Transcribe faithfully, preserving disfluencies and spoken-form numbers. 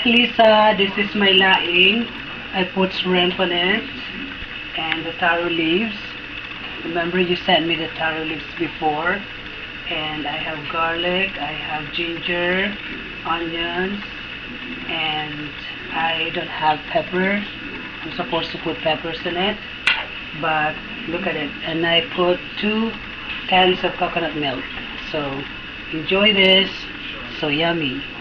Lisa, this is my laing. I put shrimp on it and the taro leaves. Remember you sent me the taro leaves before. And I have garlic, I have ginger, onions, and I don't have pepper. I'm supposed to put peppers in it, but look at it. And I put two cans of coconut milk. So enjoy this. So yummy.